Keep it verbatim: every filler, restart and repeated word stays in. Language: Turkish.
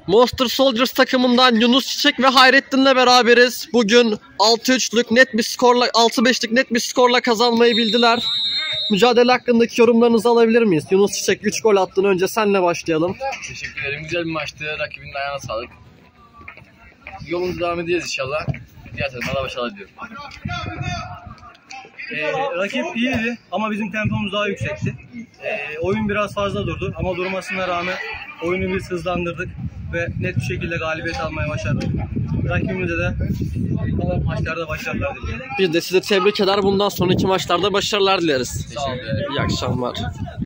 Monster Soldiers takımından Yunus Çiçek ve Hayrettin'le beraberiz. Bugün altı üçlük net bir skorla, altı beşlik net bir skorla kazanmayı bildiler. Mücadele hakkındaki yorumlarınızı alabilir miyiz? Yunus Çiçek üç gol attın. Önce senle başlayalım. Teşekkür ederim. Güzel bir maçtı. Rakibinin ayağına sağlık. Yolumuza devam edeceğiz inşallah. Diğer takımlara başarılar diliyorum. Ee, rakip iyiydi ama bizim tempomuz daha yüksekti. Ee, oyun biraz fazla durdu ama durmasına rağmen oyunu biz hızlandırdık ve net bir şekilde galibiyet almaya başardık. Rakibimize de kalan maçlarda başarılar diliyorum. Biz de sizi tebrik eder. Bundan sonraki maçlarda başarılar dileriz. Sağ olun. İyi akşamlar.